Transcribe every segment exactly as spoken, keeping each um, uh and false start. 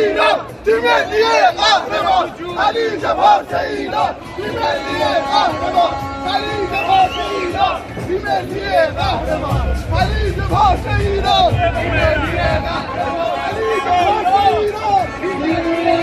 ایران، تیم ملی قهرمان، خلیج فارس ایران، تیم ملی قهرمان، خلیج فارس ایران، تیم ملی قهرمان، خلیج فارس ایران، تیم ملی قهرمان، خلیج فارس ایران، تیم ملی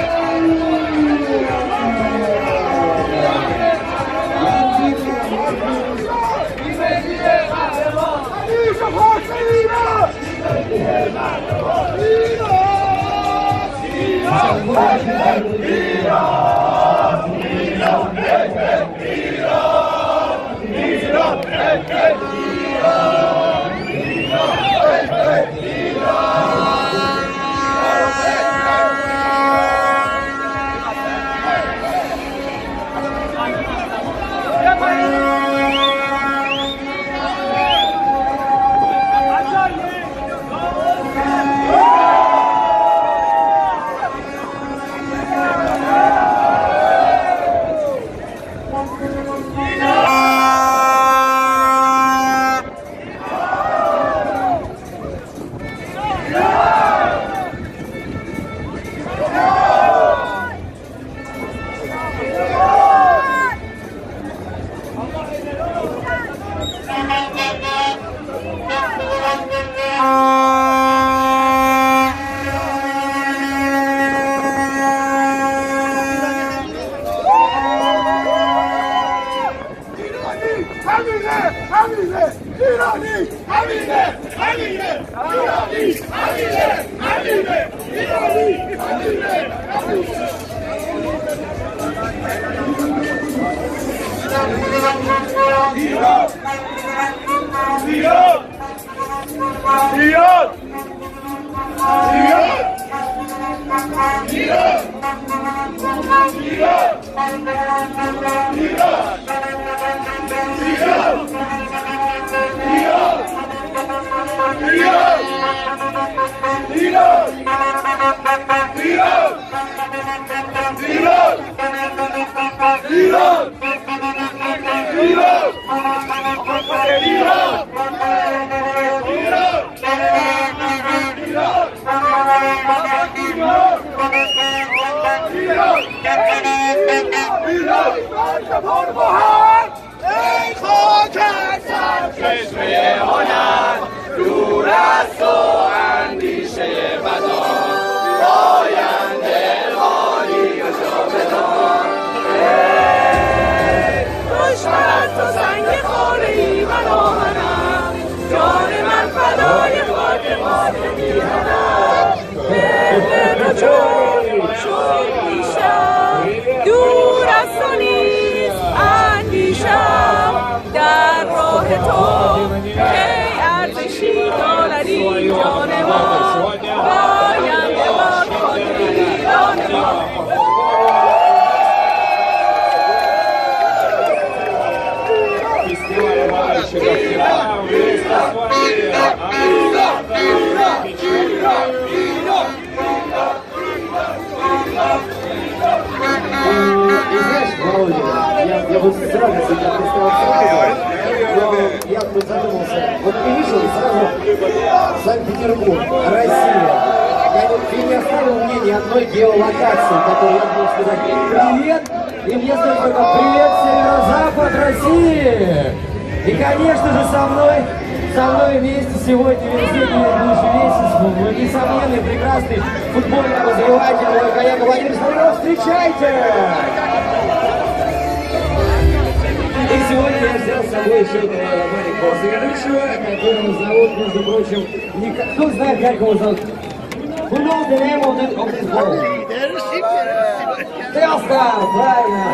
Санкт-Петербург, Россия. Я не, не оставил мне ни одной геолокации, которую я могу сказать привет. И мне стоит только привет, северо-запад России. И, конечно же, со мной, со мной вместе сегодня весь день, будущий месяц, мой несомненный, прекрасный футбольный обозреватель, мой коллега Владимир Смирнов. Встречайте! И сегодня я взял с собой еще одного маленького соведущего, которого зовут, между прочим, Ника... Кто знает, как его зовут? Who knows the name of this, of this boy? Телста, правильно.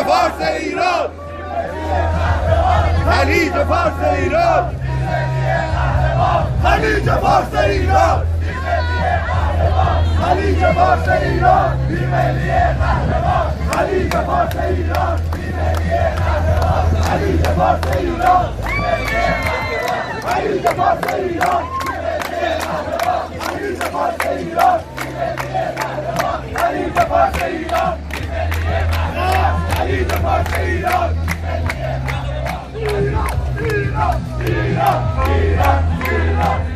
فارس ایران خلیج فارس ایران خلیج فارس ایران خلیج فارس ایران بی‌ملی قهرمان خلیج فارس ایران بی‌ملی قهرمان خلیج فارس ایران بی‌ملی قهرمان خلیج فارس ایران بی‌ملی قهرمان خلیج فارس ایران بی‌ملی قهرمان خلیج فارس ایران بی‌ملی قهرمان خلیج فارس ایران ایران ایران ایران ایران ایران